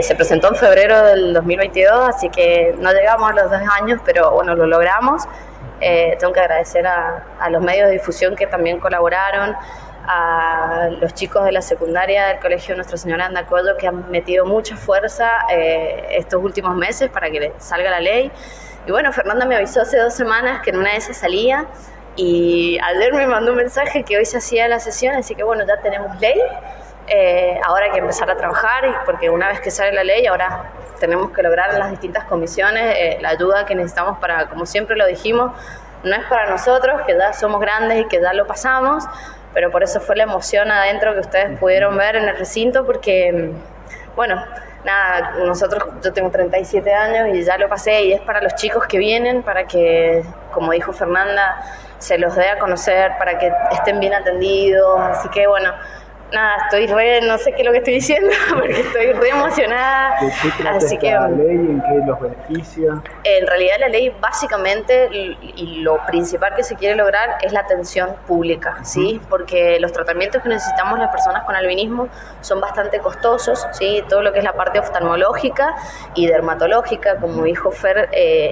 Se presentó en febrero del 2022, así que no llegamos a los 2 años, pero bueno, lo logramos. Tengo que agradecer a los medios de difusión que también colaboraron, a los chicos de la secundaria del Colegio Nuestra Señora de Andacollo, que han metido mucha fuerza estos últimos meses para que salga la ley. Y bueno, Fernanda me avisó hace 2 semanas que en una de esas salía, y ayer me mandó un mensaje que hoy se hacía la sesión, así que bueno, ya tenemos ley. Ahora hay que empezar a trabajar, porque una vez que sale la ley, ahora tenemos que lograr en las distintas comisiones la ayuda que necesitamos para, como siempre lo dijimos, no es para nosotros, que ya somos grandes y que ya lo pasamos, pero por eso fue la emoción adentro que ustedes pudieron ver en el recinto, porque, bueno, nada, yo tengo 37 años y ya lo pasé, y es para los chicos que vienen, para que, como dijo Fernanda, se los dé a conocer, para que estén bien atendidos, así que bueno, nada, no sé qué es lo que estoy diciendo, porque estoy re emocionada. ¿De qué trata esta ley? ¿En qué los beneficia? En realidad la ley básicamente, y lo principal que se quiere lograr, es la atención pública, ¿sí? Porque los tratamientos que necesitamos las personas con albinismo son bastante costosos, ¿sí? Todo lo que es la parte oftalmológica y dermatológica, como dijo Fer,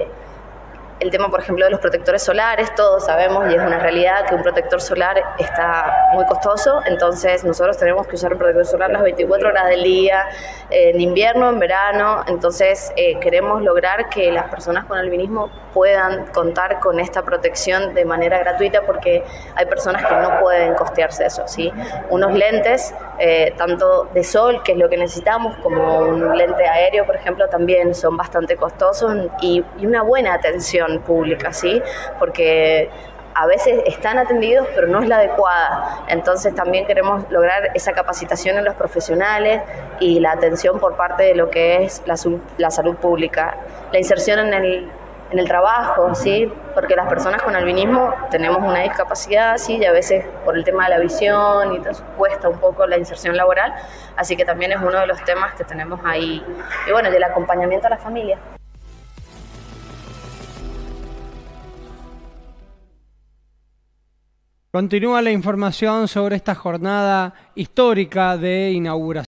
el tema, por ejemplo, de los protectores solares, todos sabemos, y es una realidad, que un protector solar está muy costoso, entonces nosotros tenemos que usar un protector solar las 24 horas del día, en invierno, en verano, entonces queremos lograr que las personas con albinismo puedan contar con esta protección de manera gratuita, porque hay personas que no pueden costearse eso, ¿sí? Unos lentes, tanto de sol, que es lo que necesitamos, como un lente aéreo, por ejemplo, también son bastante costosos, y una buena atención pública, ¿sí? Porque a veces están atendidos, pero no es la adecuada. Entonces también queremos lograr esa capacitación en los profesionales y la atención por parte de lo que es la salud pública. La inserción en el trabajo, ¿sí? Porque las personas con albinismo tenemos una discapacidad, ¿sí? Y a veces por el tema de la visión y todo eso cuesta un poco la inserción laboral, así que también es uno de los temas que tenemos ahí. Y bueno, del acompañamiento a la familia. Continúa la información sobre esta jornada histórica de inauguración.